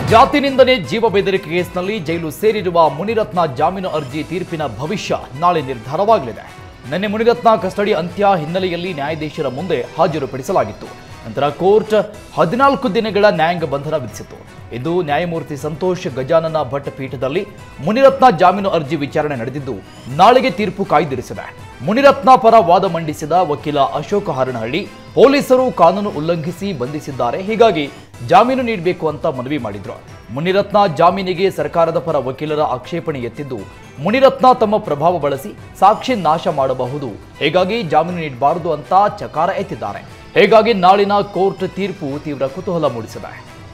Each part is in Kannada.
ಜಾತಿ ನಿಂದನೆ ಜೀವ ಬೆದರಿಕೆ ಕೇಸ್ನಲ್ಲಿ ಜೈಲು ಸೇರಿರುವ ಮುನಿರತ್ನ ಜಾಮೀನು ಅರ್ಜಿ ತೀರ್ಪಿನ ಭವಿಷ್ಯ ನಾಳೆ ನಿರ್ಧಾರವಾಗಲಿದೆ. ನಿನ್ನೆ ಮುನಿರತ್ನ ಕಸ್ಟಡಿ ಅಂತ್ಯ ಹಿನ್ನೆಲೆಯಲ್ಲಿ ನ್ಯಾಯಾಧೀಶರ ಮುಂದೆ ಹಾಜರುಪಡಿಸಲಾಗಿತ್ತು. ನಂತರ ಕೋರ್ಟ್ 14 ದಿನಗಳ ನ್ಯಾಯಾಂಗ ಬಂಧನ ವಿಧಿಸಿತು. ಇಂದು ನ್ಯಾಯಮೂರ್ತಿ ಸಂತೋಷ್ ಗಜಾನನ ಭಟ್ ಪೀಠದಲ್ಲಿ ಮುನಿರತ್ನ ಜಾಮೀನು ಅರ್ಜಿ ವಿಚಾರಣೆ ನಡೆದಿದ್ದು ನಾಳೆಗೆ ತೀರ್ಪು ಕಾಯ್ದಿರಿಸಿದೆ. ಮುನಿರತ್ನ ಪರ ವಾದ ಮಂಡಿಸಿದ ವಕೀಲ ಅಶೋಕ ಹರನಹಳ್ಳಿ ಪೊಲೀಸರು ಕಾನೂನು ಉಲ್ಲಂಘಿಸಿ ಬಂಧಿಸಿದ್ದಾರೆ, ಹೀಗಾಗಿ ಜಾಮೀನು ನೀಡಬೇಕು ಅಂತ ಮನವಿ ಮಾಡಿದ್ರು. ಮುನಿರತ್ನ ಜಾಮೀನಿಗೆ ಸರ್ಕಾರದ ಪರ ವಕೀಲರ ಆಕ್ಷೇಪಣೆ ಎತ್ತಿದ್ದು, ಮುನಿರತ್ನ ತಮ್ಮ ಪ್ರಭಾವ ಬಳಸಿ ಸಾಕ್ಷಿ ನಾಶ ಮಾಡಬಹುದು, ಹೀಗಾಗಿ ಜಾಮೀನು ನೀಡಬಾರದು ಅಂತ ಚಕಾರ ಎತ್ತಿದ್ದಾರೆ. ಹೀಗಾಗಿ ನಾಳಿನ ಕೋರ್ಟ್ ತೀರ್ಪು ತೀವ್ರ ಕುತೂಹಲ ಮೂಡಿಸಿದೆ.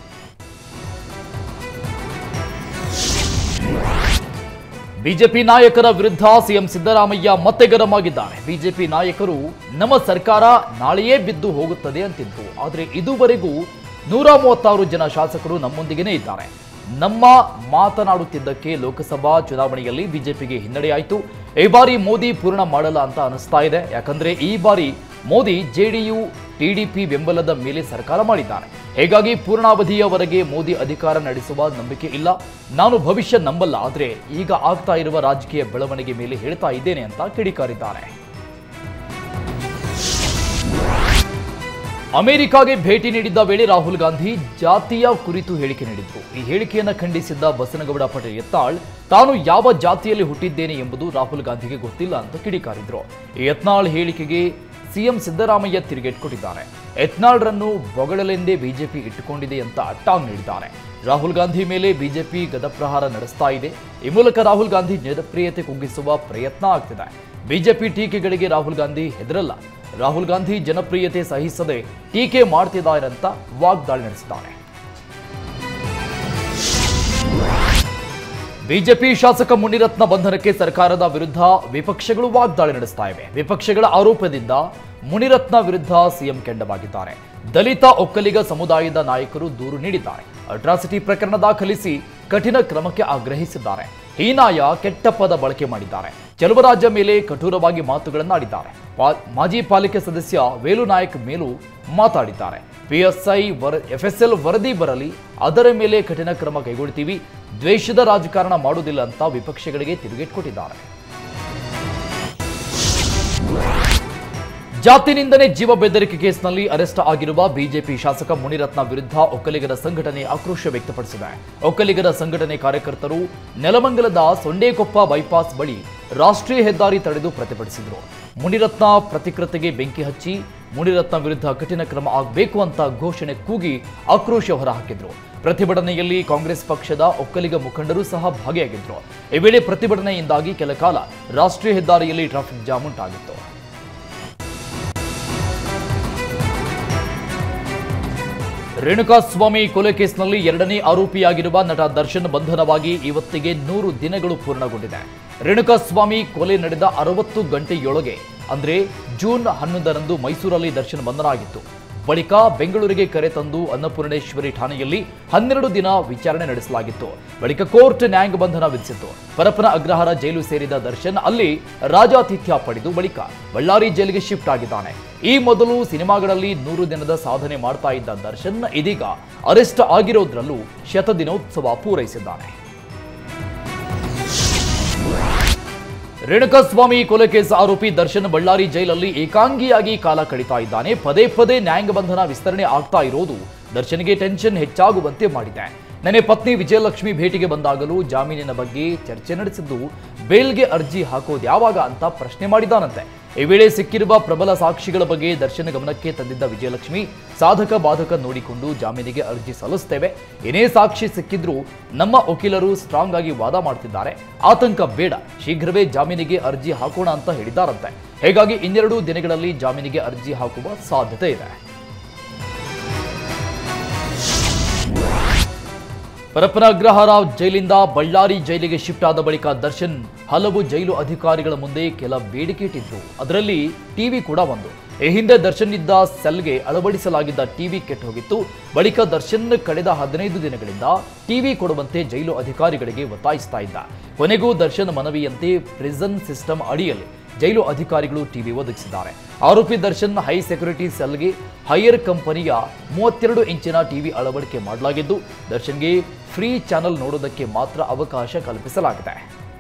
ಬಿಜೆಪಿ ನಾಯಕರ ವಿರುದ್ಧ ಸಿಎಂ ಸಿದ್ದರಾಮಯ್ಯ ಮತ್ತೆ ಗರಂ ಆಗಿದ್ದಾರೆ. ಬಿಜೆಪಿ ನಾಯಕರು ನಮ್ಮ ಸರ್ಕಾರ ನಾಳೆಯೇ ಬಿದ್ದು ಹೋಗುತ್ತದೆ ಅಂತಿದ್ರು, ಆದರೆ ಇದುವರೆಗೂ 136 ಜನ ಶಾಸಕರು ನಮ್ಮೊಂದಿಗೇನೇ ಇದ್ದಾರೆ. ನಮ್ಮ ಮಾತನಾಡುತ್ತಿದ್ದಕ್ಕೆ ಲೋಕಸಭಾ ಚುನಾವಣೆಯಲ್ಲಿ ಬಿಜೆಪಿಗೆ ಹಿನ್ನಡೆಯಾಯಿತು. ಈ ಬಾರಿ ಮೋದಿ ಪೂರ್ಣ ಮಾಡಲ್ಲ ಅಂತ ಅನಿಸ್ತಾ ಇದೆ. ಯಾಕಂದ್ರೆ ಈ ಬಾರಿ ಮೋದಿ ಜೆಡಿಯು ಟಿಡಿಪಿ ಬೆಂಬಲದ ಮೇಲೆ ಸರ್ಕಾರ ಮಾಡಿದ್ದಾರೆ. ಹೀಗಾಗಿ ಪೂರ್ಣಾವಧಿಯವರೆಗೆ ಮೋದಿ ಅಧಿಕಾರ ನಡೆಸುವ ನಂಬಿಕೆ ಇಲ್ಲ. ನಾನು ಭವಿಷ್ಯ ನಂಬಲ್ಲ, ಆದರೆ ಈಗ ಆಗ್ತಾ ಇರುವ ರಾಜಕೀಯ ಬೆಳವಣಿಗೆ ಮೇಲೆ ಹೇಳ್ತಾ ಇದ್ದೇನೆ ಅಂತ ಕಿಡಿಕಾರಿದ್ದಾರೆ. ಅಮೆರಿಕಾಗೆ ಭೇಟಿ ನೀಡಿದ್ದ ವೇಳೆ ರಾಹುಲ್ ಗಾಂಧಿ ಜಾತಿಯ ಕುರಿತು ಹೇಳಿಕೆ ನೀಡಿದ್ರು. ಈ ಹೇಳಿಕೆಯನ್ನು ಖಂಡಿಸಿದ್ದ ಬಸನಗೌಡ ಪಟೇಲ್ ಯತ್ನಾಳ್ ತಾನು ಯಾವ ಜಾತಿಯಲ್ಲಿ ಹುಟ್ಟಿದ್ದೇನೆ ಎಂಬುದು ರಾಹುಲ್ ಗಾಂಧಿಗೆ ಗೊತ್ತಿಲ್ಲ ಅಂತ ಕಿಡಿಕಾರಿದ್ರು. ಈ ಯತ್ನಾಳ್ ಹೇಳಿಕೆಗೆ ಸಿಎಂ ಸಿದ್ದರಾಮಯ್ಯ ತಿರುಗೇಟು ಕೊಟ್ಟಿದ್ದಾರೆ. ಯತ್ನಾಳ್ರನ್ನು ಬೊಗಳಲೆಂದೇ ಬಿಜೆಪಿ ಇಟ್ಟುಕೊಂಡಿದೆ ಅಂತ ಟಾಂಗ್ ನೀಡಿದ್ದಾರೆ. ರಾಹುಲ್ ಗಾಂಧಿ ಮೇಲೆ ಬಿಜೆಪಿ ಗದಪ್ರಹಾರ ನಡೆಸ್ತಾ ಇದೆ. ಈ ಮೂಲಕ ರಾಹುಲ್ ಗಾಂಧಿ ಜನಪ್ರಿಯತೆ ಕುಗ್ಗಿಸುವ ಪ್ರಯತ್ನ ಆಗ್ತಿದೆ. ಬಿಜೆಪಿ ಟೀಕೆಗಳಿಗೆ ರಾಹುಲ್ ಗಾಂಧಿ ಹೆದರಲ್ಲ. ರಾಹುಲ್ ಗಾಂಧಿ ಜನಪ್ರಿಯತೆ ಸಹಿಸದೆ ಟೀಕೆ ಮಾಡ್ತಿದ್ದಾರೆ ಅಂತ ವಾಗ್ದಾಳಿ ನಡೆಸಿದ್ದಾರೆ. ಬಿಜೆಪಿ ಶಾಸಕ ಮುನಿರತ್ನ ಬಂಧನಕ್ಕೆ ಸರ್ಕಾರದ ವಿರುದ್ಧ ವಿಪಕ್ಷಗಳು ವಾಗ್ದಾಳಿ ನಡೆಸ್ತಾ ಇವೆ. ವಿಪಕ್ಷಗಳ ಆರೋಪದಿಂದ ಮುನಿರತ್ನ ವಿರುದ್ಧ ಸಿಎಂ ಕೆಂಡವಾಗಿದ್ದಾರೆ. ದಲಿತ ಒಕ್ಕಲಿಗ ಸಮುದಾಯದ ನಾಯಕರು ದೂರು ನೀಡಿದ್ದಾರೆ. ಅಟ್ರಾಸಿಟಿ ಪ್ರಕರಣ ದಾಖಲಿಸಿ ಕಠಿಣ ಕ್ರಮಕ್ಕೆ ಆಗ್ರಹಿಸಿದ್ದಾರೆ. ಹೀನಾಯ ಕೆಟ್ಟ ಪದ ಬಳಕೆ ಮಾಡಿದ್ದಾರೆ. ಚೆಲುವರಾಜ ಮೇಲೆ ಕಠೋರವಾಗಿ ಮಾತುಗಳನ್ನಾಡಿದ್ದಾರೆ. ಮಾಜಿ ಪಾಲಿಕೆ ಸದಸ್ಯ ವೇಲು ನಾಯಕ್ ಮೇಲೂ ಮಾತಾಡಿದ್ದಾರೆ. FSL ವರದಿ ಬರಲಿ, ಅದರ ಮೇಲೆ ಕಠಿಣ ಕ್ರಮ ಕೈಗೊಳ್ತೀವಿ, ದ್ವೇಷದ ರಾಜಕಾರಣ ಮಾಡುವುದಿಲ್ಲ ಅಂತ ವಿಪಕ್ಷಗಳಿಗೆ ತಿರುಗೇಟು ಕೊಟ್ಟಿದ್ದಾರೆ. ಜಾತಿ ನಿಂದನೆ ಜೀವ ಬೆದರಿಕೆ ಕೇಸ್ನಲ್ಲಿ ಅರೆಸ್ಟ್ ಆಗಿರುವ ಬಿಜೆಪಿ ಶಾಸಕ ಮುನಿರತ್ನ ವಿರುದ್ಧ ಒಕ್ಕಲಿಗರ ಸಂಘಟನೆ ಆಕ್ರೋಶ ವ್ಯಕ್ತಪಡಿಸಿದೆ. ಒಕ್ಕಲಿಗರ ಸಂಘಟನೆ ಕಾರ್ಯಕರ್ತರು ನೆಲಮಂಗಲದ ಸೊಂಡೇಕೊಪ್ಪ ಬೈಪಾಸ್ ಬಳಿ ರಾಷ್ಟ್ರೀಯ ಹೆದ್ದಾರಿ ತಡೆದು ಪ್ರತಿಭಟಿಸಿದರು. ಮುನಿರತ್ನ ಪ್ರತಿಕೃತಿಗೆ ಬೆಂಕಿ ಹಚ್ಚಿ ಮುನಿರತ್ನ ವಿರುದ್ಧ ಕಠಿಣ ಕ್ರಮ ಆಗಬೇಕು ಅಂತ ಘೋಷಣೆ ಕೂಗಿ ಆಕ್ರೋಶ ಹೊರಹಾಕಿದ್ರು. ಪ್ರತಿಭಟನೆಯಲ್ಲಿ ಕಾಂಗ್ರೆಸ್ ಪಕ್ಷದ ಒಕ್ಕಲಿಗ ಮುಖಂಡರು ಸಹ ಭಾಗಿಯಾಗಿದ್ರು. ಈ ವೇಳೆ ಪ್ರತಿಭಟನೆಯಿಂದಾಗಿ ಕೆಲ ಕಾಲ ರಾಷ್ಟ್ರೀಯ ಹೆದ್ದಾರಿಯಲ್ಲಿ ಟ್ರಾಫಿಕ್ ಜಾಮ್ ಉಂಟಾಗಿತ್ತು. ರೇಣುಕಾಸ್ವಾಮಿ ಕೊಲೆ ಕೇಸ್ನಲ್ಲಿ 2ನೇ ಆರೋಪಿಯಾಗಿರುವ ನಟ ದರ್ಶನ್ ಬಂಧನವಾಗಿ ಇವತ್ತಿಗೆ 100 ದಿನಗಳು ಪೂರ್ಣಗೊಂಡಿದೆ. ರೇಣುಕಾಸ್ವಾಮಿ ಕೊಲೆ ನಡೆದ 60 ಗಂಟೆಯೊಳಗೆ ಅಂದ್ರೆ ಜೂನ್ 11ರಂದು ಮೈಸೂರಲ್ಲಿ ದರ್ಶನ್ ಬಂಧನವಾಗಿತ್ತು. ಬಳಿಕ ಬೆಂಗಳೂರಿಗೆ ಕರೆ ತಂದು ಅನ್ನಪೂರ್ಣೇಶ್ವರಿ ಠಾಣೆಯಲ್ಲಿ 12 ದಿನ ವಿಚಾರಣೆ ನಡೆಸಲಾಗಿತ್ತು. ಬಳಿಕ ಕೋರ್ಟ್ ನ್ಯಾಯಾಂಗ ಬಂಧನ ವಿಧಿಸಿತ್ತು. ಪರಪ್ಪನ ಅಗ್ರಹಾರ ಜೈಲು ಸೇರಿದ ದರ್ಶನ್ ಅಲ್ಲಿ ರಾಜಾತಿಥ್ಯ ಪಡೆದು ಬಳಿಕ ಬಳ್ಳಾರಿ ಜೈಲಿಗೆ ಶಿಫ್ಟ್ ಆಗಿದ್ದಾನೆ. ಈ ಮೊದಲು ಸಿನಿಮಾಗಳಲ್ಲಿ 100 ದಿನದ ಸಾಧನೆ ಮಾಡ್ತಾ ಇದ್ದ ದರ್ಶನ್ ಇದೀಗ ಅರೆಸ್ಟ್ ಆಗಿರೋದ್ರಲ್ಲೂ ಶತದಿನೋತ್ಸವ ಪೂರೈಸಿದ್ದಾನೆ. ರೇಣುಕಾಸ್ವಾಮಿ ಕೊಲೆ ಕೇಸ್ ಆರೋಪಿ ದರ್ಶನ್ ಬಳ್ಳಾರಿ ಜೈಲಲ್ಲಿ ಏಕಾಂಗಿಯಾಗಿ ಕಾಲ ಕಳೀತಾ ಇದ್ದಾನೆ. ಪದೇ ಪದೇ ನ್ಯಾಯಾಂಗ ಬಂಧನ ವಿಸ್ತರಣೆ ಆಗ್ತಾ ಇರೋದು ದರ್ಶನ್ಗೆ ಟೆನ್ಷನ್ ಹೆಚ್ಚಾಗುವಂತೆ ಮಾಡಿದೆ. ನೆನೆ ಪತ್ನಿ ವಿಜಯಲಕ್ಷ್ಮಿ ಭೇಟಿಗೆ ಬಂದಾಗಲೂ ಜಾಮೀನಿನ ಬಗ್ಗೆ ಚರ್ಚೆ ನಡೆಸಿದ್ದು, ಬೇಲ್ಗೆ ಅರ್ಜಿ ಹಾಕೋದು ಯಾವಾಗ ಅಂತ ಪ್ರಶ್ನೆ ಮಾಡಿದ್ದಾನಂತೆ. ಈ ವೇಳೆ ಸಿಕ್ಕಿರುವ ಪ್ರಬಲ ಸಾಕ್ಷಿಗಳ ಬಗ್ಗೆ ದರ್ಶನ್ ಗಮನಕ್ಕೆ ತಂದಿದ್ದ ವಿಜಯಲಕ್ಷ್ಮಿ, ಸಾಧಕ ಬಾಧಕ ನೋಡಿಕೊಂಡು ಜಾಮೀನಿಗೆ ಅರ್ಜಿ ಸಲ್ಲಿಸುತ್ತೇವೆ, ಏನೇ ಸಾಕ್ಷಿ ಸಿಕ್ಕಿದ್ರೂ ನಮ್ಮ ವಕೀಲರು ಸ್ಟ್ರಾಂಗ್ ಆಗಿ ವಾದ ಮಾಡ್ತಿದ್ದಾರೆ, ಆತಂಕ ಬೇಡ, ಶೀಘ್ರವೇ ಜಾಮೀನಿಗೆ ಅರ್ಜಿ ಹಾಕೋಣ ಅಂತ ಹೇಳಿದ್ದಾರಂತೆ. ಹೀಗಾಗಿ 2 ದಿನಗಳಲ್ಲಿ ಜಾಮೀನಿಗೆ ಅರ್ಜಿ ಹಾಕುವ ಸಾಧ್ಯತೆ ಇದೆ. ಪರಪ್ಪನ ಅಗ್ರಹಾರ ಜೈಲಿಂದ ಬಳ್ಳಾರಿ ಜೈಲಿಗೆ ಶಿಫ್ಟ್ ಆದ ಬಳಿಕ ದರ್ಶನ್ ಹಲವು ಜೈಲು ಅಧಿಕಾರಿಗಳ ಮುಂದೆ ಕೆಲ ಬೇಡಿಕೆ ಇಟ್ಟಿದ್ರು. ಅದರಲ್ಲಿ ಟಿವಿ ಕೂಡ ಒಂದು. ಈ ಹಿಂದೆ ದರ್ಶನ್ ಇದ್ದ ಸೆಲ್ಗೆ ಅಳವಡಿಸಲಾಗಿದ್ದ ಟಿವಿ ಕೆಟ್ಟು ಹೋಗಿತ್ತು. ಬಳಿಕ ದರ್ಶನ್ ಕಳೆದ 15 ದಿನಗಳಿಂದ ಟಿವಿ ಕೊಡುವಂತೆ ಜೈಲು ಅಧಿಕಾರಿಗಳಿಗೆ ಒತ್ತಾಯಿಸ್ತಾ ಇದ್ದ. ಕೊನೆಗೂ ದರ್ಶನ್ ಮನವಿಯಂತೆ ಪ್ರಿಸನ್ ಸಿಸ್ಟಮ್ ಅಡಿಯಲ್ಲಿ ಜೈಲು ಅಧಿಕಾರಿಗಳು ಟಿವಿ ಒದಗಿಸಿದ್ದಾರೆ. ಆರೋಪಿ ದರ್ಶನ್ ಹೈ ಸೆಕ್ಯೂರಿಟಿ ಸೆಲ್ಗೆ ಹೈಯರ್ ಕಂಪನಿಯ 32 ಇಂಚಿನ ಟಿವಿ ಅಳವಡಿಕೆ ಮಾಡಲಾಗಿದ್ದು, ದರ್ಶನ್ಗೆ ಫ್ರೀ ಚಾನೆಲ್ ನೋಡೋದಕ್ಕೆ ಮಾತ್ರ ಅವಕಾಶ ಕಲ್ಪಿಸಲಾಗಿದೆ.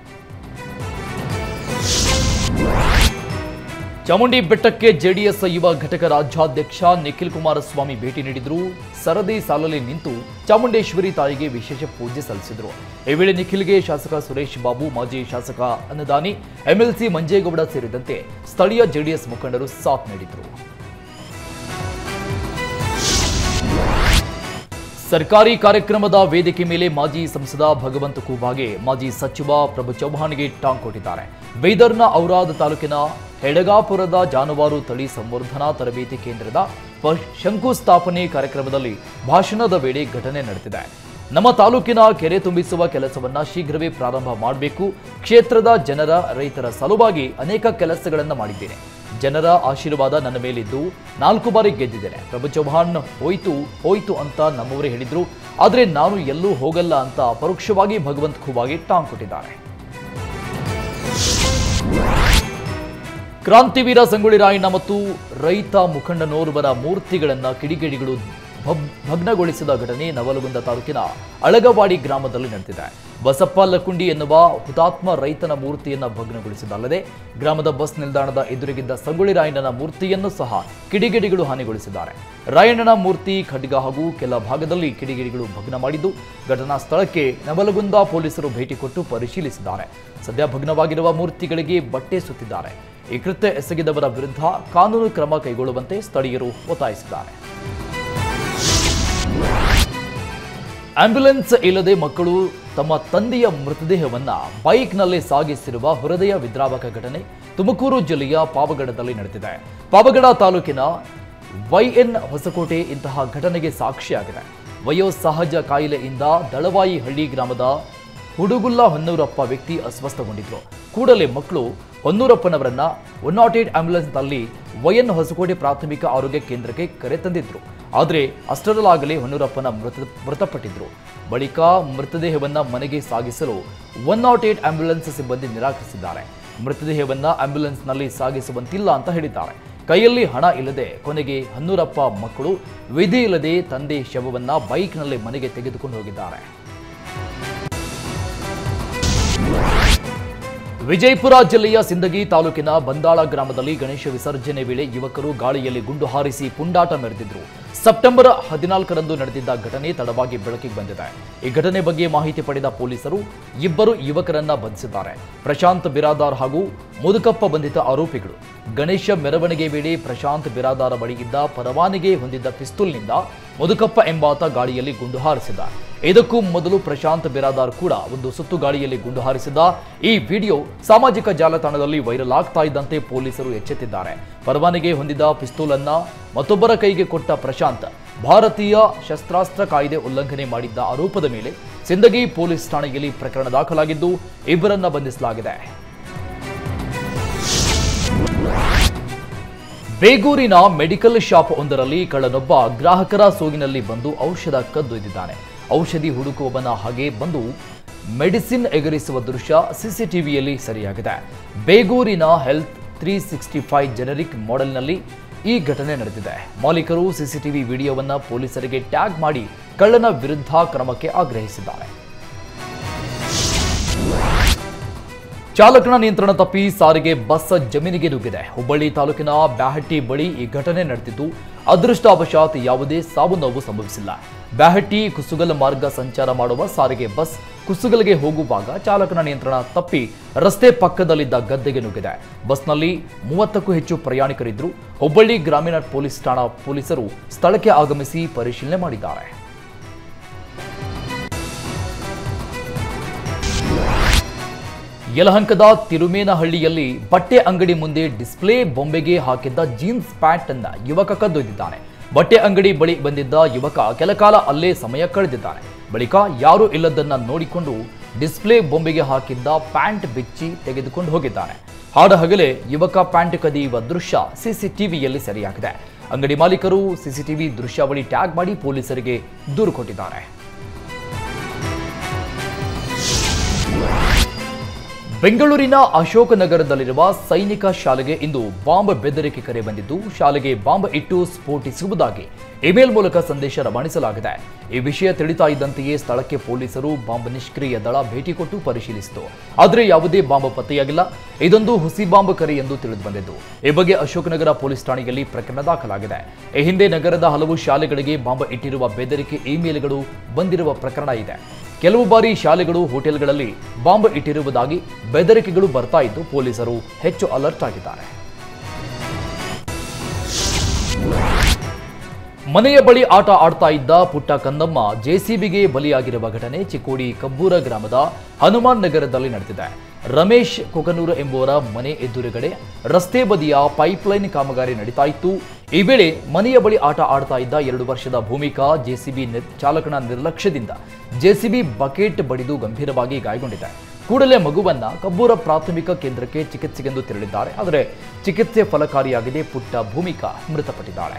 ಚಾಮುಂಡಿ ಬೆಟ್ಟಕ್ಕೆ ಜೆಡಿಎಸ್ ಯುವ ಘಟಕ ರಾಜ್ಯಾಧ್ಯಕ್ಷ ನಿಖಿಲ್ ಕುಮಾರಸ್ವಾಮಿ ಭೇಟಿ ನೀಡಿದ್ರು. ಸರದಿ ಸಾಲಲ್ಲಿ ನಿಂತು ಚಾಮುಂಡೇಶ್ವರಿ ತಾಯಿಗೆ ವಿಶೇಷ ಪೂಜೆ ಸಲ್ಲಿಸಿದ್ರು. ಈ ವೇಳೆ ನಿಖಿಲ್ಗೆ ಶಾಸಕ ಸುರೇಶ್ ಬಾಬು, ಮಾಜಿ ಶಾಸಕ ಅನ್ನದಾನಿ, ಎಂಎಲ್ಸಿ ಮಂಜೇಗೌಡ ಸೇರಿದಂತೆ ಸ್ಥಳೀಯ ಜೆಡಿಎಸ್ ಮುಖಂಡರು ಸಾಥ್ ನೀಡಿದ್ರು. ಸರ್ಕಾರಿ ಕಾರ್ಯಕ್ರಮದ ವೇದಿಕೆ ಮೇಲೆ ಮಾಜಿ ಸಂಸದ ಭಗವಂತ ಖೂಬಾಗೆ ಮಾಜಿ ಸಚಿವ ಪ್ರಭು ಚೌಹಾಣ್ಗೆ ಟಾಂಗ್ ಕೊಟ್ಟಿದ್ದಾರೆ. ಬೀದರ್ನ ಔರಾದ್ ತಾಲೂಕಿನ ಹೆಡಗಾಪುರದ ಜಾನುವಾರು ತಳಿ ಸಂವರ್ಧನಾ ತರಬೇತಿ ಕೇಂದ್ರದ ಶಂಕುಸ್ಥಾಪನೆ ಕಾರ್ಯಕ್ರಮದಲ್ಲಿ ಭಾಷಣದ ವೇಳೆ ಘಟನೆ ನಡೆದಿದೆ. ನಮ್ಮ ತಾಲೂಕಿನ ಕೆರೆ ತುಂಬಿಸುವ ಕೆಲಸವನ್ನ ಶೀಘ್ರವೇ ಪ್ರಾರಂಭ ಮಾಡಬೇಕು. ಕ್ಷೇತ್ರದ ಜನರ, ರೈತರ ಸಲುವಾಗಿ ಅನೇಕ ಕೆಲಸಗಳನ್ನು ಮಾಡಿದ್ದೇನೆ. ಜನರ ಆಶೀರ್ವಾದ ನನ್ನ ಮೇಲಿದ್ದು 4 ಬಾರಿ ಗೆದ್ದಿದ್ದೇನೆ. ಪ್ರಭು ಚೌಹಾಣ್ ಹೋಯ್ತು ಅಂತ ನಮ್ಮವರೇ ಹೇಳಿದ್ರು. ಆದರೆ ನಾನು ಎಲ್ಲೂ ಹೋಗಲ್ಲ ಅಂತ ಪರೋಕ್ಷವಾಗಿ ಭಗವಂತ ಖೂಬಾಗೆ ಟಾಂಗ್ ಕೊಟ್ಟಿದ್ದಾರೆ. ಕ್ರಾಂತಿವೀರ ಸಂಗೊಳ್ಳಿ ರಾಯಣ್ಣ ಮತ್ತು ರೈತ ಮುಖಂಡನೋರ್ವರ ಮೂರ್ತಿಗಳನ್ನು ಕಿಡಿಗೇಡಿಗಳು ಭಗ್ನಗೊಳಿಸಿದ ಘಟನೆ ನವಲಗುಂದ ತಾಲೂಕಿನ ಅಳಗವಾಡಿ ಗ್ರಾಮದಲ್ಲಿ ನಡೆದಿದೆ. ಬಸಪ್ಪ ಲಕ್ಕುಂಡಿ ಎನ್ನುವ ಹುತಾತ್ಮ ರೈತನ ಮೂರ್ತಿಯನ್ನು ಭಗ್ನಗೊಳಿಸಿದಲ್ಲದೆ ಗ್ರಾಮದ ಬಸ್ ನಿಲ್ದಾಣದ ಎದುರಿಗಿದ್ದ ಸಂಗೊಳ್ಳಿ ರಾಯಣ್ಣನ ಮೂರ್ತಿಯನ್ನು ಸಹ ಕಿಡಿಗೇಡಿಗಳು ಹಾನಿಗೊಳಿಸಿದ್ದಾರೆ. ರಾಯಣ್ಣನ ಮೂರ್ತಿ, ಖಡ್ಗ ಹಾಗೂ ಕೆಲ ಭಾಗದಲ್ಲಿ ಕಿಡಿಗೇಡಿಗಳು ಭಗ್ನ ಮಾಡಿದ್ದು, ಘಟನಾ ಸ್ಥಳಕ್ಕೆ ನವಲಗುಂದ ಪೊಲೀಸರು ಭೇಟಿ ಕೊಟ್ಟು ಪರಿಶೀಲಿಸಿದ್ದಾರೆ. ಸದ್ಯ ಭಗ್ನವಾಗಿರುವ ಮೂರ್ತಿಗಳಿಗೆ ಬಟ್ಟೆ ಸುತ್ತಿದ್ದಾರೆ. ಈ ಕೃತ್ಯ ಎಸಗಿದವರ ವಿರುದ್ಧ ಕಾನೂನು ಕ್ರಮ ಕೈಗೊಳ್ಳುವಂತೆ ಸ್ಥಳೀಯರು ಒತ್ತಾಯಿಸಿದ್ದಾರೆ. ಆಂಬ್ಯುಲೆನ್ಸ್ ಇಲ್ಲದೆ ಮಕ್ಕಳು ತಮ್ಮ ತಂದೆಯ ಮೃತದೇಹವನ್ನ ಬೈಕ್ನಲ್ಲೇ ಸಾಗಿಸಿರುವ ಹೃದಯ ವಿದ್ರಾವಕ ಘಟನೆ ತುಮಕೂರು ಜಿಲ್ಲೆಯ ಪಾವಗಡದಲ್ಲಿ ನಡೆದಿದೆ. ಪಾವಗಡ ತಾಲೂಕಿನ ವೈಎನ್ ಹೊಸಕೋಟೆ ಇಂತಹ ಘಟನೆಗೆ ಸಾಕ್ಷಿಯಾಗಿದೆ. ವಯೋಸಹಜ ಕಾಯಿಲೆಯಿಂದ ದಳವಾಯಿ ಹಳ್ಳಿ ಗ್ರಾಮದ ಹುಡುಗುಲ್ಲ ಹೊನ್ನೂರಪ್ಪ ವ್ಯಕ್ತಿ ಅಸ್ವಸ್ಥಗೊಂಡಿದ್ರು. ಕೂಡಲೇ ಮಕ್ಕಳು ಹೊನ್ನೂರಪ್ಪನವರನ್ನ 108 ಆಂಬ್ಯುಲೆನ್ಸ್ನಲ್ಲಿ ವೈಎನ್ ಹೊಸಕೋಟೆ ಪ್ರಾಥಮಿಕ ಆರೋಗ್ಯ ಕೇಂದ್ರಕ್ಕೆ ಕರೆತಂದಿದ್ರು. ಆದರೆ ಅಷ್ಟರಲ್ಲಾಗಲೇ ಹೊನ್ನೂರಪ್ಪನ ಮೃತಪಟ್ಟಿದ್ರು. ಬಳಿಕ ಮೃತದೇಹವನ್ನ ಮನೆಗೆ ಸಾಗಿಸಲು 108 ಆಂಬ್ಯುಲೆನ್ಸ್ ಸಿಬ್ಬಂದಿ ನಿರಾಕರಿಸಿದ್ದಾರೆ. ಮೃತದೇಹವನ್ನ ಆಂಬ್ಯುಲೆನ್ಸ್ನಲ್ಲಿ ಸಾಗಿಸುವಂತಿಲ್ಲ ಅಂತ ಹೇಳಿದ್ದಾರೆ. ಕೈಯಲ್ಲಿ ಹಣ ಇಲ್ಲದೆ ಕೊನೆಗೆ ಹೊನ್ನೂರಪ್ಪ ಮಕ್ಕಳು ವಿಧಿ ಇಲ್ಲದೆ ತಂದೆ ಶವವನ್ನ ಬೈಕ್ನಲ್ಲಿ ಮನೆಗೆ ತೆಗೆದುಕೊಂಡು ಹೋಗಿದ್ದಾರೆ. ವಿಜಯಪುರ ಜಿಲ್ಲೆಯ ಸಿಂದಗಿ ತಾಲೂಕಿನ ಬಂದಾಳ ಗ್ರಾಮದಲ್ಲಿ ಗಣೇಶ ವಿಸರ್ಜನೆ ವೇಳೆ ಯುವಕರು ಗಾಳಿಯಲ್ಲಿ ಗುಂಡು ಹಾರಿಸಿ ಪುಂಡಾಟ ಮೆರೆದಿದ್ರು. ಸೆಪ್ಟೆಂಬರ್ 14ರಂದು ನಡೆದಿದ್ದ ಘಟನೆ ತಡವಾಗಿ ಬೆಳಕಿಗೆ ಬಂದಿದೆ. ಈ ಘಟನೆ ಬಗ್ಗೆ ಮಾಹಿತಿ ಪಡೆದ ಪೊಲೀಸರು 2 ಯುವಕರನ್ನ ಬಂಧಿಸಿದ್ದಾರೆ. ಪ್ರಶಾಂತ್ ಬಿರಾದಾರ್ ಹಾಗೂ ಮುದುಕಪ್ಪ ಬಂಧಿತ ಆರೋಪಿಗಳು. ಗಣೇಶ ಮೆರವಣಿಗೆ ವೇಳೆ ಪ್ರಶಾಂತ್ ಬಿರಾದಾರ ಬಳಿ ಇದ್ದ ಪರವಾನಗಿ ಹೊಂದಿದ್ದ ಪಿಸ್ತೂಲ್ನಿಂದ ಮುದುಕಪ್ಪ ಎಂಬಾತ ಗಾಳಿಯಲ್ಲಿ ಗುಂಡು ಹಾರಿಸಿದ. ಇದಕ್ಕೂ ಮೊದಲು ಪ್ರಶಾಂತ್ ಬಿರಾದಾರ್ ಕೂಡ ಒಂದು ಸುತ್ತು ಗಾಳಿಯಲ್ಲಿ ಗುಂಡು ಹಾರಿಸಿದ. ಈ ವಿಡಿಯೋ ಸಾಮಾಜಿಕ ಜಾಲತಾಣದಲ್ಲಿ ವೈರಲ್ ಆಗ್ತಾ ಇದ್ದಂತೆ ಪೊಲೀಸರು ಎಚ್ಚೆತ್ತಿದ್ದಾರೆ. ಪರವಾನಗಿ ಹೊಂದಿದ ಪಿಸ್ತೂಲ್ ಅನ್ನ ಮತ್ತೊಬ್ಬರ ಕೈಗೆ ಕೊಟ್ಟ ಪ್ರಶಾಂತ್ ಭಾರತೀಯ ಶಸ್ತ್ರಾಸ್ತ್ರ ಕಾಯ್ದೆ ಉಲ್ಲಂಘನೆ ಮಾಡಿದ್ದ ಆರೋಪದ ಮೇಲೆ ಸಿಂದಗಿ ಪೊಲೀಸ್ ಠಾಣೆಯಲ್ಲಿ ಪ್ರಕರಣ ದಾಖಲಾಗಿದ್ದು 2 ಬಂಧಿಸಲಾಗಿದೆ. ಬೇಗೂರಿನ ಮೆಡಿಕಲ್ ಶಾಪ್ ಒಂದರಲ್ಲಿ ಕಳ್ಳನೊಬ್ಬ ಗ್ರಾಹಕರ ಸೋಗಿನಲ್ಲಿ ಬಂದು ಔಷಧ ಕದ್ದೊಯ್ದಿದ್ದಾನೆ. ಔಷಧಿ ಹುಡುಕುವವನ ಹಾಗೆ ಬಂದು ಮೆಡಿಸಿನ್ ಎಗರಿಸುವ ದೃಶ್ಯ ಸಿಸಿಟಿವಿಯಲ್ಲಿ ಸೆರೆಯಾಗಿದೆ. ಬೇಗೂರಿನ ಹೆಲ್ತ್ 365 ಜೆನೆರಿಕ್ ಮಾಡೆಲ್ನಲ್ಲಿ ಈ ಘಟನೆ ನಡೆದಿದೆ. ಮಾಲೀಕರು ಸಿಸಿಟಿವಿ ವಿಡಿಯೋವನ್ನು ಪೊಲೀಸರಿಗೆ ಟ್ಯಾಗ್ ಮಾಡಿ ಕಳ್ಳನ ವಿರುದ್ಧ ಕ್ರಮಕ್ಕೆ ಆಗ್ರಹಿಸಿದ್ದಾರೆ. ಚಾಲಕನ ನಿಯಂತ್ರಣ ತಪ್ಪಿ ಸಾರಿಗೆ ಬಸ್ ಜಮೀನಿಗೆ ನುಗ್ಗಿದೆ. ಹುಬ್ಬಳ್ಳಿ ತಾಲೂಕಿನ ಬ್ಯಾಹಟ್ಟಿ ಬಳಿ ಈ ಘಟನೆ ನಡೆದಿದ್ದು, ಅದೃಷ್ಟವಶಾತ್ ಯಾವುದೇ ಸಾವು ನೋವು ಸಂಭವಿಸಿಲ್ಲ. ಬ್ಯಾಹಟ್ಟಿ ಕುಸುಗಲ್ ಮಾರ್ಗ ಸಂಚಾರ ಮಾಡುವ ಸಾರಿಗೆ ಬಸ್ ಕುಸುಗಲ್ಗೆ ಹೋಗುವಾಗ ಚಾಲಕನ ನಿಯಂತ್ರಣ ತಪ್ಪಿ ರಸ್ತೆ ಪಕ್ಕದಲ್ಲಿದ್ದ ಗದ್ದೆಗೆ ನುಗ್ಗಿದೆ. ಬಸ್ನಲ್ಲಿ 30ಕ್ಕೂ ಹೆಚ್ಚು ಪ್ರಯಾಣಿಕರಿದ್ದರು. ಹುಬ್ಬಳ್ಳಿ ಗ್ರಾಮೀಣ ಪೊಲೀಸ್ ಠಾಣಾ ಪೊಲೀಸರು ಸ್ಥಳಕ್ಕೆ ಆಗಮಿಸಿ ಪರಿಶೀಲನೆ ಮಾಡಿದ್ದಾರೆ. ಯಲಹಂಕದ ತಿರುಮೇನಹಳ್ಳಿಯಲ್ಲಿ ಬಟ್ಟೆ ಅಂಗಡಿ ಮುಂದೆ ಡಿಸ್ಪ್ಲೇ ಬೊಂಬೆಗೆ ಹಾಕಿದ್ದ ಜೀನ್ಸ್ ಪ್ಯಾಂಟ್ ಅನ್ನ ಯುವಕ ಕದ್ದೊಯ್ದಿದ್ದಾನೆ. ಬಟ್ಟೆ ಅಂಗಡಿ ಬಳಿ ಬಂದಿದ್ದ ಯುವಕ ಕೆಲಕಾಲ ಅಲ್ಲೇ ಸಮಯ ಕಳೆದಿದ್ದಾನೆ. ಬಳಿಕ ಯಾರೂ ಇಲ್ಲದನ್ನ ನೋಡಿಕೊಂಡು ಡಿಸ್ಪ್ಲೇ ಬೊಂಬೆಗೆ ಹಾಕಿದ್ದ ಪ್ಯಾಂಟ್ ಬಿಚ್ಚಿ ತೆಗೆದುಕೊಂಡು ಹೋಗಿದ್ದಾನೆ. ಹಾಡಹಗಲೇ ಯುವಕ ಪ್ಯಾಂಟ್ ಕದಿಯುವ ದೃಶ್ಯ ಸಿಸಿಟಿವಿಯಲ್ಲಿ ಸೆರೆಯಾಗಿದೆ. ಅಂಗಡಿ ಮಾಲೀಕರು ಸಿಸಿಟಿವಿ ದೃಶ್ಯಾವಳಿ ಟ್ಯಾಗ್ ಮಾಡಿ ಪೊಲೀಸರಿಗೆ ದೂರು ಕೊಟ್ಟಿದ್ದಾರೆ. ಬೆಂಗಳೂರಿನ ಅಶೋಕನಗರದಲ್ಲಿರುವ ಸೈನಿಕ ಶಾಲೆಗೆ ಇಂದು ಬಾಂಬ್ ಬೆದರಿಕೆ ಕರೆ ಬಂದಿದ್ದು, ಶಾಲೆಗೆ ಬಾಂಬ್ ಇಟ್ಟು ಸ್ಫೋಟಿಸುವುದಾಗಿ ಇಮೇಲ್ ಮೂಲಕ ಸಂದೇಶ ರವಾನಿಸಲಾಗಿದೆ. ಈ ವಿಷಯ ತಿಳಿತಾ ಇದ್ದಂತೆಯೇ ಸ್ಥಳಕ್ಕೆ ಪೊಲೀಸರು ಬಾಂಬ್ ನಿಷ್ಕ್ರಿಯ ದಳ ಭೇಟಿ ಕೊಟ್ಟು ಪರಿಶೀಲಿಸಿತು. ಆದರೆ ಯಾವುದೇ ಬಾಂಬ್ ಪತ್ತೆಯಾಗಿಲ್ಲ. ಇದೊಂದು ಹುಸಿ ಬಾಂಬ್ ಕರೆ ಎಂದು ತಿಳಿದು ಬಂದಿದ್ದು, ಈ ಬಗ್ಗೆ ಅಶೋಕನಗರ ಪೊಲೀಸ್ ಠಾಣೆಯಲ್ಲಿ ಪ್ರಕರಣ ದಾಖಲಾಗಿದೆ. ಈ ಹಿಂದೆ ನಗರದ ಹಲವು ಶಾಲೆಗಳಿಗೆ ಬಾಂಬ್ ಇಟ್ಟಿರುವ ಬೆದರಿಕೆ ಇಮೇಲ್ಗಳು ಬಂದಿರುವ ಪ್ರಕರಣ ಇದೆ. ಕೆಲವು ಬಾರಿ ಶಾಲೆಗಳು, ಹೋಟೆಲ್ಗಳಲ್ಲಿ ಬಾಂಬ್ ಇಟ್ಟಿರುವುದಾಗಿ ಬೆದರಿಕೆಗಳು ಬರ್ತಾ ಇದ್ದು, ಪೊಲೀಸರು ಹೆಚ್ಚು ಅಲರ್ಟ್ ಆಗಿದ್ದಾರೆ. ಮನೆಯ ಬಳಿ ಆಟ ಆಡ್ತಾ ಇದ್ದ ಪುಟ್ಟ ಕಂದಮ್ಮ ಜೆಸಿಬಿಗೆ ಬಲಿಯಾಗಿರುವ ಘಟನೆ ಚಿಕ್ಕೋಡಿ ಕಬ್ಬೂರ ಗ್ರಾಮದ ಹನುಮಾನ್ ನಗರದಲ್ಲಿ ನಡೆದಿದೆ. ರಮೇಶ್ ಕೊಕನೂರು ಎಂಬುವರ ಮನೆ ಎದುರುಗಡೆ ರಸ್ತೆ ಬದಿಯ ಪೈಪ್ಲೈನ್ ಕಾಮಗಾರಿ ನಡೀತಾ ಇತ್ತು. ಈ ವೇಳೆ ಮನೆಯ ಬಳಿ ಆಟ ಆಡ್ತಾ ಇದ್ದ 2 ವರ್ಷದ ಭೂಮಿಕಾ ಜೆಸಿಬಿ ಚಾಲಕನ ನಿರ್ಲಕ್ಷ್ಯದಿಂದ ಜೆಸಿಬಿ ಬಕೆಟ್ ಬಡಿದು ಗಂಭೀರವಾಗಿ ಗಾಯಗೊಂಡಿದೆ. ಕೂಡಲೇ ಮಗುವನ್ನ ಕಬ್ಬೂರ ಪ್ರಾಥಮಿಕ ಕೇಂದ್ರಕ್ಕೆ ಚಿಕಿತ್ಸೆಗೆಂದು ತೆರಳಿದ್ದಾರೆ. ಆದರೆ ಚಿಕಿತ್ಸೆ ಫಲಕಾರಿಯಾಗಿದೆ. ಪುಟ್ಟ ಭೂಮಿಕಾ ಮೃತಪಟ್ಟಿದ್ದಾಳೆ.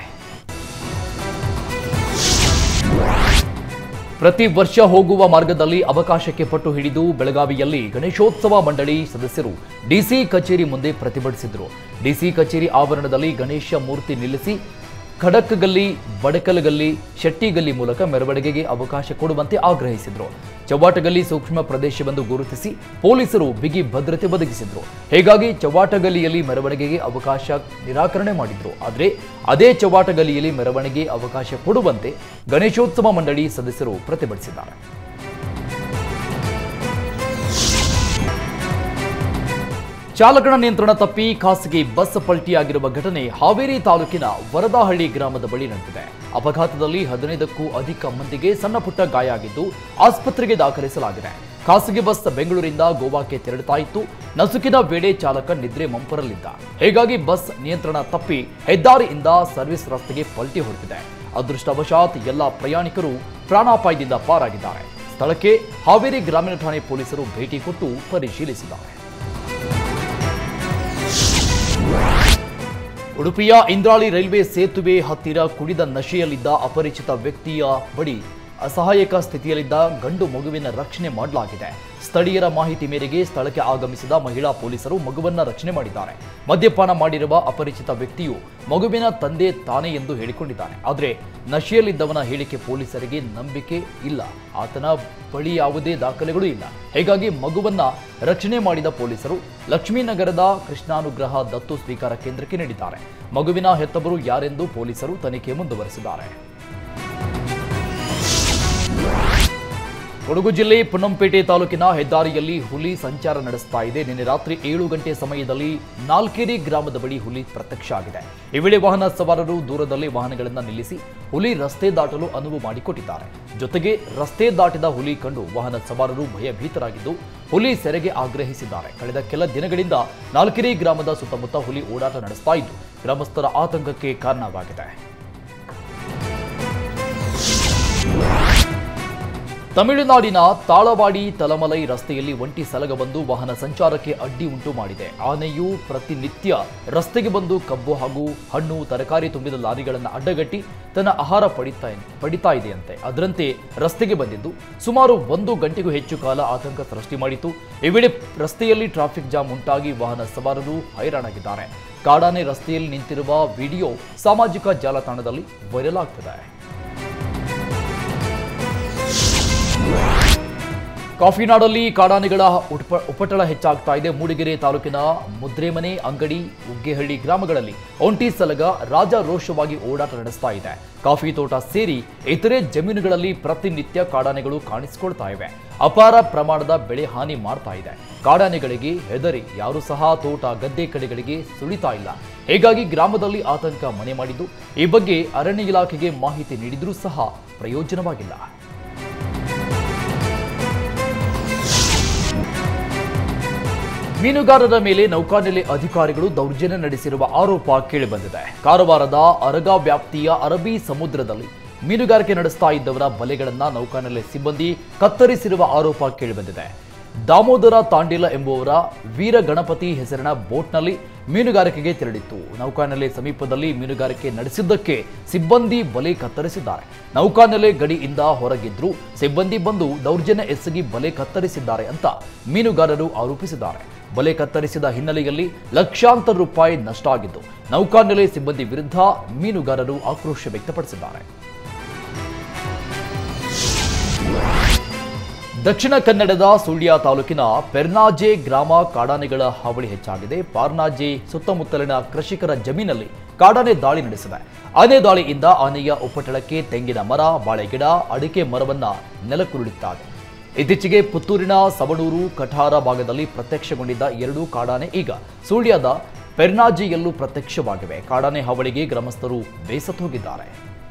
ಪ್ರತಿ ವರ್ಷ ಹೋಗುವ ಮಾರ್ಗದಲ್ಲಿ ಅವಕಾಶಕ್ಕೆ ಪಟ್ಟು ಹಿಡಿದು ಬೆಳಗಾವಿಯಲ್ಲಿ ಗಣೇಶೋತ್ಸವ ಮಂಡಳಿ ಸದಸ್ಯರು ಡಿಸಿ ಕಚೇರಿ ಮುಂದೆ ಪ್ರತಿಭಟಿಸಿದರು. ಡಿಸಿ ಕಚೇರಿ ಆವರಣದಲ್ಲಿ ಗಣೇಶ ಮೂರ್ತಿ ನಿಲ್ಲಿಸಿ ಖಡಕ್ಗಲ್ಲಿ, ಬಡಕಲಗಲ್ಲಿ, ಶೆಟ್ಟಿಗಲ್ಲಿ ಮೂಲಕ ಮೆರವಣಿಗೆಗೆ ಅವಕಾಶ ಕೊಡುವಂತೆ ಆಗ್ರಹಿಸಿದರು. ಚವ್ವಾಟಗಲ್ಲಿ ಸೂಕ್ಷ್ಮ ಪ್ರದೇಶವೆಂದು ಗುರುತಿಸಿ ಪೊಲೀಸರು ಬಿಗಿ ಭದ್ರತೆ ಒದಗಿಸಿದ್ರು. ಹೀಗಾಗಿ ಚವ್ವಾಟಗಲ್ಲಿಯಲ್ಲಿ ಮೆರವಣಿಗೆಗೆ ಅವಕಾಶ ನಿರಾಕರಣೆ ಮಾಡಿದ್ರು. ಆದರೆ ಅದೇ ಚವ್ವಾಟಗಲ್ಲಿಯಲ್ಲಿ ಮೆರವಣಿಗೆ ಅವಕಾಶ ಕೊಡುವಂತೆ ಗಣೇಶೋತ್ಸವ ಮಂಡಳಿ ಸದಸ್ಯರು ಪ್ರತಿಭಟಿಸಿದ್ದಾರೆ. ಚಾಲಕನ ನಿಯಂತ್ರಣ ತಪ್ಪಿ ಖಾಸಗಿ ಬಸ್ ಪಲ್ಟಿಯಾಗಿರುವ ಘಟನೆ ಹಾವೇರಿ ತಾಲೂಕಿನ ವರದಾಹಳ್ಳಿ ಗ್ರಾಮದ ಬಳಿ ನಡೆದಿದೆ. ಅಪಘಾತದಲ್ಲಿ 15ಕ್ಕೂ ಅಧಿಕ ಮಂದಿಗೆ ಸಣ್ಣ ಪುಟ್ಟ ಗಾಯ ಆಗಿದ್ದು, ಆಸ್ಪತ್ರೆಗೆ ದಾಖಲಿಸಲಾಗಿದೆ. ಖಾಸಗಿ ಬಸ್ ಬೆಂಗಳೂರಿಂದ ಗೋವಾಕ್ಕೆ ತೆರಳುತ್ತಾ ಇತ್ತು. ನಸುಕಿನ ವೇಳೆ ಚಾಲಕ ನಿದ್ರೆ ಮಂಪರಲ್ಲಿದ್ದ. ಹೀಗಾಗಿ ಬಸ್ ನಿಯಂತ್ರಣ ತಪ್ಪಿ ಹೆದ್ದಾರಿಯಿಂದ ಸರ್ವಿಸ್ ರಸ್ತೆಗೆ ಪಲ್ಟಿ ಹೊಡೆದಿದೆ. ಅದೃಷ್ಟವಶಾತ್ ಎಲ್ಲ ಪ್ರಯಾಣಿಕರು ಪ್ರಾಣಾಪಾಯದಿಂದ ಪಾರಾಗಿದ್ದಾರೆ. ಸ್ಥಳಕ್ಕೆ ಹಾವೇರಿ ಗ್ರಾಮೀಣ ಠಾಣೆ ಪೊಲೀಸರು ಭೇಟಿ ಕೊಟ್ಟು ಪರಿಶೀಲಿಸಿದ್ದಾರೆ. ಉಡುಪಿಯ ಇಂದ್ರಾಳಿ ರೈಲ್ವೆ ಸೇತುವೆ ಹತ್ತಿರ ಕುಡಿದ ನಶೆಯಲ್ಲಿದ್ದ ಅಪರಿಚಿತ ವ್ಯಕ್ತಿಯ ಬಳಿ ಅಸಹಾಯಕ ಸ್ಥಿತಿಯಲ್ಲಿದ್ದ ಗಂಡು ಮಗುವಿನ ರಕ್ಷಣೆ ಮಾಡಲಾಗಿದೆ. ಸ್ಥಳೀಯರ ಮಾಹಿತಿ ಮೇರೆಗೆ ಸ್ಥಳಕ್ಕೆ ಆಗಮಿಸಿದ ಮಹಿಳಾ ಪೊಲೀಸರು ಮಗುವನ್ನ ರಕ್ಷಣೆ ಮಾಡಿದ್ದಾರೆ. ಮದ್ಯಪಾನ ಮಾಡಿರುವ ಅಪರಿಚಿತ ವ್ಯಕ್ತಿಯು ಮಗುವಿನ ತಂದೆ ತಾನೇ ಎಂದು ಹೇಳಿಕೊಂಡಿದ್ದಾನೆ. ಆದರೆ ನಶೆಯಲ್ಲಿದ್ದವನ ಹೇಳಿಕೆ ಪೊಲೀಸರಿಗೆ ನಂಬಿಕೆ ಇಲ್ಲ. ಆತನ ಬಳಿ ಯಾವುದೇ ದಾಖಲೆಗಳು ಇಲ್ಲ. ಹೀಗಾಗಿ ಮಗುವನ್ನ ರಕ್ಷಣೆ ಮಾಡಿದ ಪೊಲೀಸರು ಲಕ್ಷ್ಮೀನಗರದ ಕೃಷ್ಣಾನುಗ್ರಹ ದತ್ತು ಸ್ವೀಕಾರ ಕೇಂದ್ರಕ್ಕೆ ನೀಡಿದ್ದಾರೆ. ಮಗುವಿನ ಹೆತ್ತವರು ಯಾರೆಂದು ಪೊಲೀಸರು ತನಿಖೆ ಮುಂದುವರೆಸಿದ್ದಾರೆ. ಕೊಡಗು ಜಿಲ್ಲೆ ಪೊನ್ನಂಪೇಟೆ ತಾಲೂಕಿನ ಹೆದ್ದಾರಿಯಲ್ಲಿ ಹುಲಿ ಸಂಚಾರ ನಡೆಸ್ತಾ ಇದೆ. ನಿನ್ನೆ ರಾತ್ರಿ 7 ಗಂಟೆ ಸಮಯದಲ್ಲಿ ನಾಲ್ಕೇರಿ ಗ್ರಾಮದ ಬಳಿ ಹುಲಿ ಪ್ರತ್ಯಕ್ಷ ಆಗಿದೆ. ಈ ವೇಳೆ ವಾಹನ ಸವಾರರು ದೂರದಲ್ಲಿ ವಾಹನಗಳನ್ನು ನಿಲ್ಲಿಸಿ ಹುಲಿ ರಸ್ತೆ ದಾಟಲು ಅನುವು ಮಾಡಿಕೊಟ್ಟಿದ್ದಾರೆ. ಜೊತೆಗೆ ರಸ್ತೆ ದಾಟಿದ ಹುಲಿ ಕಂಡು ವಾಹನ ಸವಾರರು ಭಯಭೀತರಾಗಿದ್ದು ಹುಲಿ ಸೆರೆಗೆ ಆಗ್ರಹಿಸಿದ್ದಾರೆ. ಕಳೆದ ಕೆಲ ದಿನಗಳಿಂದ ನಾಲ್ಕೇರಿ ಗ್ರಾಮದ ಸುತ್ತಮುತ್ತ ಹುಲಿ ಓಡಾಟ ನಡೆಸ್ತಾ ಇದ್ದು ಗ್ರಾಮಸ್ಥರ ಆತಂಕಕ್ಕೆ ಕಾರಣವಾಗಿದೆ. ತಮಿಳುನಾಡಿನ ತಾಳವಾಡಿ ತಲಮಲೈ ರಸ್ತೆಯಲ್ಲಿ ಒಂಟಿ ಸಲಗ ಬಂದು ವಾಹನ ಸಂಚಾರಕ್ಕೆ ಅಡ್ಡಿ ಉಂಟು ಮಾಡಿದೆ. ಆನೆಯು ಪ್ರತಿನಿತ್ಯ ರಸ್ತೆಗೆ ಬಂದು ಕಬ್ಬು ಹಾಗೂ ಹಣ್ಣು ತರಕಾರಿ ತುಂಬಿದ ಲಾರಿಗಳನ್ನು ಅಡ್ಡಗಟ್ಟಿ ತನ್ನ ಆಹಾರ ಪಡಿತಾ ಇದೆಯಂತೆ. ಅದರಂತೆ ರಸ್ತೆಗೆ ಬಂದಿದ್ದು ಸುಮಾರು 1 ಗಂಟೆಗೂ ಹೆಚ್ಚು ಕಾಲ ಆತಂಕ ಸೃಷ್ಟಿ ಮಾಡಿತು. ಈ ವೇಳೆ ರಸ್ತೆಯಲ್ಲಿ ಟ್ರಾಫಿಕ್ ಜಾಮ್ ಉಂಟಾಗಿ ವಾಹನ ಸವಾರರು ಹೈರಾಣಾಗಿದ್ದಾರೆ. ಕಾಡಾನೆ ರಸ್ತೆಯಲ್ಲಿ ನಿಂತಿರುವ ವಿಡಿಯೋ ಸಾಮಾಜಿಕ ಜಾಲತಾಣದಲ್ಲಿ ವೈರಲ್ ಆಗ್ತಿದೆ. ಕಾಫಿನಾಡಲ್ಲಿ ಕಾಡಾನೆಗಳ ಉಪಟಳ ಹೆಚ್ಚಾಗ್ತಾ ಇದೆ. ಮೂಡಿಗೆರೆ ತಾಲೂಕಿನ ಮುದ್ರೆಮನೆ, ಅಂಗಡಿ, ಉಗ್ಗೆಹಳ್ಳಿ ಗ್ರಾಮಗಳಲ್ಲಿ ಒಂಟಿ ಸಲಗ ರಾಜಾರೋಷವಾಗಿ ಓಡಾಟ ನಡೆಸ್ತಾ ಇದೆ. ಕಾಫಿ ತೋಟ ಸೇರಿ ಇತರೆ ಜಮೀನುಗಳಲ್ಲಿ ಪ್ರತಿನಿತ್ಯ ಕಾಡಾನೆಗಳು ಕಾಣಿಸಿಕೊಳ್ತಾ ಇವೆ. ಅಪಾರ ಪ್ರಮಾಣದ ಬೆಳೆ ಹಾನಿ ಮಾಡ್ತಾ ಇದೆ. ಕಾಡಾನೆಗಳಿಗೆ ಹೆದರಿ ಯಾರು ಸಹ ತೋಟ, ಗದ್ದೆ ಕಡೆಗಳಿಗೆ ಸುಳಿತಾ ಇಲ್ಲ. ಹೀಗಾಗಿ ಗ್ರಾಮದಲ್ಲಿ ಆತಂಕ ಮನೆ ಮಾಡಿದ್ದು, ಈ ಬಗ್ಗೆ ಅರಣ್ಯ ಇಲಾಖೆಗೆ ಮಾಹಿತಿ ನೀಡಿದ್ರೂ ಸಹ ಪ್ರಯೋಜನವಾಗಿಲ್ಲ. ಮೀನುಗಾರರ ಮೇಲೆ ನೌಕಾನೆಲೆ ಅಧಿಕಾರಿಗಳು ದೌರ್ಜನ್ಯ ನಡೆಸಿರುವ ಆರೋಪ ಕೇಳಿಬಂದಿದೆ. ಕಾರವಾರದ ಅರಗಾ ವ್ಯಾಪ್ತಿಯ ಅರಬ್ಬಿ ಸಮುದ್ರದಲ್ಲಿ ಮೀನುಗಾರಿಕೆ ನಡೆಸ್ತಾ ಇದ್ದವರ ಬಲೆಗಳನ್ನು ನೌಕಾನೆಲೆ ಸಿಬ್ಬಂದಿ ಕತ್ತರಿಸಿರುವ ಆರೋಪ ಕೇಳಿಬಂದಿದೆ. ದಾಮೋದರ ತಾಂಡಿಲ ಎಂಬುವರ ವೀರ ಗಣಪತಿ ಹೆಸರಿನ ಬೋಟ್ನಲ್ಲಿ ಮೀನುಗಾರಿಕೆಗೆ ತೆರಳಿತ್ತು. ನೌಕಾನೆಲೆ ಸಮೀಪದಲ್ಲಿ ಮೀನುಗಾರಿಕೆ ನಡೆಸಿದ್ದಕ್ಕೆ ಸಿಬ್ಬಂದಿ ಬಲೆ ಕತ್ತರಿಸಿದ್ದಾರೆ. ನೌಕಾನೆಲೆ ಗಡಿಯಿಂದ ಹೊರಗಿದ್ರು ಸಿಬ್ಬಂದಿ ಬಂದು ದೌರ್ಜನ್ಯ ಎಸಗಿ ಬಲೆ ಕತ್ತರಿಸಿದ್ದಾರೆ ಅಂತ ಮೀನುಗಾರರು ಆರೋಪಿಸಿದ್ದಾರೆ. ಬಲೆ ಕತ್ತರಿಸಿದ ಹಿನ್ನೆಲೆಯಲ್ಲಿ ಲಕ್ಷಾಂತರ ರೂಪಾಯಿ ನಷ್ಟ ಆಗಿದ್ದು ನೌಕಾನೆಲೆ ಸಿಬ್ಬಂದಿ ವಿರುದ್ಧ ಮೀನುಗಾರರು ಆಕ್ರೋಶ ವ್ಯಕ್ತಪಡಿಸಿದ್ದಾರೆ. ದಕ್ಷಿಣ ಕನ್ನಡದ ಸುಳ್ಯ ತಾಲೂಕಿನ ಪೆರ್ನಾಜೆ ಗ್ರಾಮ ಕಾಡಾನೆಗಳ ಹಾವಳಿ ಹೆಚ್ಚಾಗಿದೆ. ಪಾರ್ನಾಜೆ ಸುತ್ತಮುತ್ತಲಿನ ಕೃಷಿಕರ ಜಮೀನಲ್ಲಿ ಕಾಡಾನೆ ದಾಳಿ ನಡೆಸಿದೆ. ಆನೆ ದಾಳಿಯಿಂದ ಆನೆಯ ಉಪಟಳಕ್ಕೆ ತೆಂಗಿನ ಮರ, ಬಾಳೆಗಿಡ, ಅಡಿಕೆ ಮರವನ್ನ ನೆಲಕ್ಕುರುಳಿದ್ದಾರೆ. ಇತ್ತೀಚೆಗೆ ಪುತ್ತೂರಿನ ಸವಣೂರು ಕಠಾರ ಭಾಗದಲ್ಲಿ ಪ್ರತ್ಯಕ್ಷಗೊಂಡಿದ್ದ 2 ಕಾಡಾನೆ ಈಗ ಸುಳ್ಯದ ಪೆರ್ನಾಜೆಯಲ್ಲೂ ಪ್ರತ್ಯಕ್ಷವಾಗಿವೆ. ಕಾಡಾನೆ ಹಾವಳಿಗೆ ಗ್ರಾಮಸ್ಥರು ಬೇಸತ್ತು ಹೋಗಿದ್ದಾರೆ.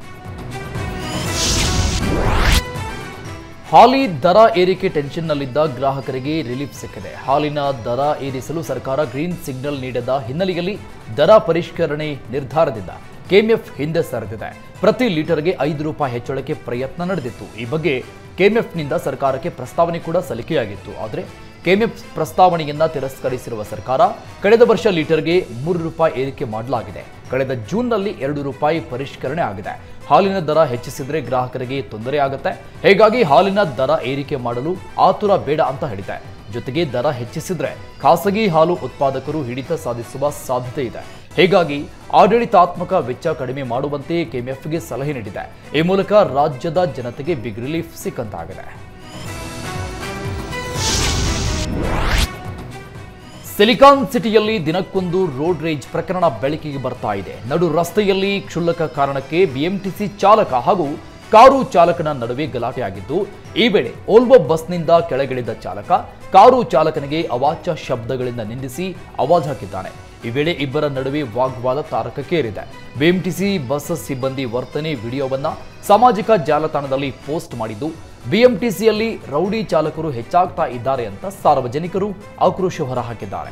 ಹಾಲಿ ದರ ಏರಿಕೆ ಟೆನ್ಷನ್ನಲ್ಲಿದ್ದ ಗ್ರಾಹಕರಿಗೆ ರಿಲೀಫ್ ಸಿಕ್ಕಿದೆ. ಹಾಲಿನ ದರ ಏರಿಸಲು ಸರ್ಕಾರ ಗ್ರೀನ್ ಸಿಗ್ನಲ್ ನೀಡದ ಹಿನ್ನೆಲೆಯಲ್ಲಿ ದರ ಪರಿಷ್ಕರಣೆ ನಿರ್ಧಾರದಿಂದ ಕೆಎಂಎಫ್ ಹಿಂದೆ ಸರಿದಿದೆ. ಪ್ರತಿ ಲೀಟರ್ಗೆ 5 ರೂಪಾಯಿ ಹೆಚ್ಚಳಕ್ಕೆ ಪ್ರಯತ್ನ ನಡೆದಿತ್ತು. ಈ ಬಗ್ಗೆ ಕೆಎಂಎಫ್ನಿಂದ ಸರ್ಕಾರಕ್ಕೆ ಪ್ರಸ್ತಾವನೆ ಕೂಡ ಸಲ್ಲಿಕೆಯಾಗಿತ್ತು. ಆದರೆ ಕೆಎಂಎಫ್ ಪ್ರಸ್ತಾವನೆಯನ್ನ ತಿರಸ್ಕರಿಸಿರುವ ಸರ್ಕಾರ ಕಳೆದ ವರ್ಷ ಲೀಟರ್ಗೆ 3 ರೂಪಾಯಿ ಏರಿಕೆ ಮಾಡಲಾಗಿದೆ. ಕಳೆದ ಜೂನ್ನಲ್ಲಿ 2 ರೂಪಾಯಿ ಪರಿಷ್ಕರಣೆ ಆಗಿದೆ. ಹಾಲಿನ ದರ ಹೆಚ್ಚಿಸಿದ್ರೆ ಗ್ರಾಹಕರಿಗೆ ತೊಂದರೆ ಆಗುತ್ತೆ. ಹೀಗಾಗಿ ಹಾಲಿನ ದರ ಏರಿಕೆ ಮಾಡಲು ಆತುರ ಬೇಡ ಅಂತ ಹೇಳಿದೆ. ಜೊತೆಗೆ ದರ ಹೆಚ್ಚಿಸಿದ್ರೆ ಖಾಸಗಿ ಹಾಲು ಉತ್ಪಾದಕರು ಹಿಡಿತ ಸಾಧಿಸುವ ಸಾಧ್ಯತೆ ಇದೆ. ಹೀಗಾಗಿ ಆಡಳಿತಾತ್ಮಕ ವೆಚ್ಚ ಕಡಿಮೆ ಮಾಡುವಂತೆ ಕೆಎಂಎಫ್ಗೆ ಸಲಹೆ ನೀಡಿದೆ. ಈ ಮೂಲಕ ರಾಜ್ಯದ ಜನತೆಗೆ ಬಿಗ್ ರಿಲೀಫ್ ಸಿಕ್ಕಂತಾಗಿದೆ. ಸಿಲಿಕಾನ್ ಸಿಟಿಯಲ್ಲಿ ದಿನಕ್ಕೊಂದು ರೋಡ್ ರೇಜ್ ಪ್ರಕರಣ ಬೆಳಕಿಗೆ ಬರ್ತಾ ಇದೆ. ನಡು ರಸ್ತೆಯಲ್ಲಿ ಕ್ಷುಲ್ಲಕ ಕಾರಣಕ್ಕೆ ಬಿಎಂಟಿಸಿ ಚಾಲಕ ಹಾಗೂ ಕಾರು ಚಾಲಕನ ನಡುವೆ ಗಲಾಟೆಯಾಗಿದ್ದು, ಈ ವೇಳೆ ಓಲ್ವೋ ಬಸ್ನಿಂದ ಕೆಳಗಿಳಿದ ಚಾಲಕ ಕಾರು ಚಾಲಕನಿಗೆ ಅವಾಚ್ಯ ಶಬ್ದಗಳಿಂದ ನಿಂದಿಸಿ ಆವಾಜ್ ಹಾಕಿದ್ದಾನೆ. ಈ ವೇಳೆ ಇಬ್ಬರ ನಡುವೆ ವಾಗ್ವಾದ ತಾರಕಕ್ಕೇರಿದೆ. ಬಿಎಂಟಿಸಿ ಬಸ್ ಸಿಬ್ಬಂದಿ ವರ್ತನೆ ವಿಡಿಯೋವನ್ನ ಸಾಮಾಜಿಕ ಜಾಲತಾಣದಲ್ಲಿ ಪೋಸ್ಟ್ ಮಾಡಿದ್ದು, ಬಿಎಂಟಿಸಿಯಲ್ಲಿ ರೌಡಿ ಚಾಲಕರು ಹೆಚ್ಚಾಗ್ತಾ ಇದ್ದಾರೆ ಅಂತ ಸಾರ್ವಜನಿಕರು ಆಕ್ರೋಶ ಹೊರಹಾಕಿದ್ದಾರೆ.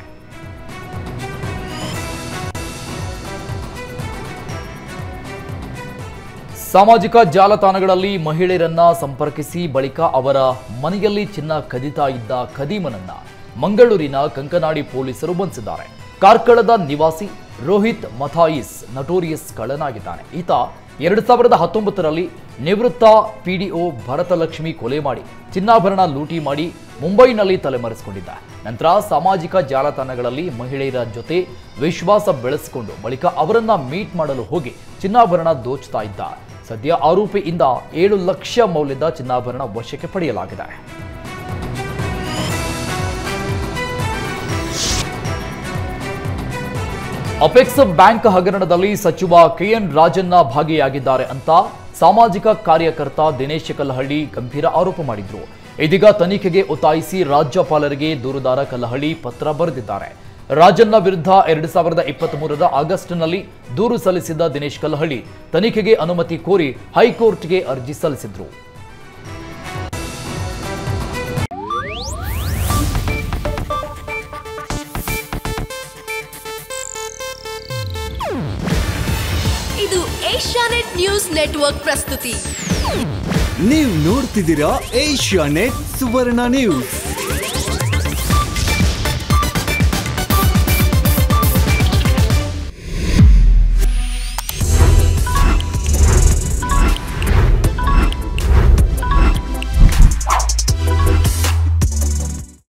ಸಾಮಾಜಿಕ ಜಾಲತಾಣಗಳಲ್ಲಿ ಮಹಿಳೆಯರನ್ನ ಸಂಪರ್ಕಿಸಿ ಬಳಿಕ ಅವರ ಮನೆಯಲ್ಲಿ ಚಿನ್ನ ಕದಿತಾ ಇದ್ದ ಖದೀಮನನ್ನ ಮಂಗಳೂರಿನ ಕಂಕನಾಡಿ ಪೊಲೀಸರು ಬಂಧಿಸಿದ್ದಾರೆ. ಕಾರ್ಕಳದ ನಿವಾಸಿ ರೋಹಿತ್ ಮಥಾಯಿಸ್ ನಟೋರಿಯಸ್ ಕಳ್ಳನಾಗಿದ್ದಾನೆ. ಈತ 2019ರಲ್ಲಿ ನಿವೃತ್ತ ಪಿಡಿಒ ಭರತಲಕ್ಷ್ಮಿ ಕೊಲೆ ಮಾಡಿ ಚಿನ್ನಾಭರಣ ಲೂಟಿ ಮಾಡಿ ಮುಂಬೈನಲ್ಲಿ ತಲೆಮರೆಸಿಕೊಂಡಿದ್ದ. ನಂತರ ಸಾಮಾಜಿಕ ಜಾಲತಾಣಗಳಲ್ಲಿ ಮಹಿಳೆಯರ ಜೊತೆ ವಿಶ್ವಾಸ ಬೆಳೆಸಿಕೊಂಡು ಬಳಿಕ ಅವರನ್ನ ಮೀಟ್ ಮಾಡಲು ಹೋಗಿ ಚಿನ್ನಾಭರಣ ದೋಚ್ತಾ ಇದ್ದ. ಸದ್ಯ ಆರೋಪಿಯಿಂದ 7 ಲಕ್ಷ ಮೌಲ್ಯದ ಚಿನ್ನಾಭರಣ ವಶಕ್ಕೆ ಪಡೆಯಲಾಗಿದೆ. ಅಪೆಕ್ಸ್ ಬ್ಯಾಂಕ್ ಹಗರಣದಲ್ಲಿ ಸಚಿವ ಕೆಎನ್ ರಾಜಣ್ಣ ಭಾಗಿಯಾಗಿದ್ದಾರೆ ಅಂತ ಸಾಮಾಜಿಕ ಕಾರ್ಯಕರ್ತ ದಿನೇಶ್ ಕಲ್ಲಹಳ್ಳಿ ಗಂಭೀರ ಆರೋಪ ಮಾಡಿದ್ರು. ಇದೀಗ ತನಿಖೆಗೆ ಒತ್ತಾಯಿಸಿ ರಾಜ್ಯಪಾಲರಿಗೆ ದೂರುದಾರ ಕಲ್ಲಹಳ್ಳಿ ಪತ್ರ ಬರೆದಿದ್ದಾರೆ. ರಾಜಣ್ಣ ವಿರುದ್ಧ 2023ರ ಆಗಸ್ಟ್ನಲ್ಲಿ ದೂರು ಸಲ್ಲಿಸಿದ್ದ ದಿನೇಶ್ ಕಲ್ಲಹಳ್ಳಿ ತನಿಖೆಗೆ ಅನುಮತಿ ಕೋರಿ ಹೈಕೋರ್ಟ್ಗೆ ಅರ್ಜಿ ಸಲ್ಲಿಸಿದ್ರು. ಇದು ಏಷ್ಯಾನೆಟ್ ನ್ಯೂಸ್ ನೆಟ್ವರ್ಕ್ ಪ್ರಸ್ತುತಿ. ನೀವು ನೋಡ್ತಿದ್ದೀರಾ ಏಷ್ಯಾನೆಟ್ ಸುವರ್ಣ ನ್ಯೂಸ್.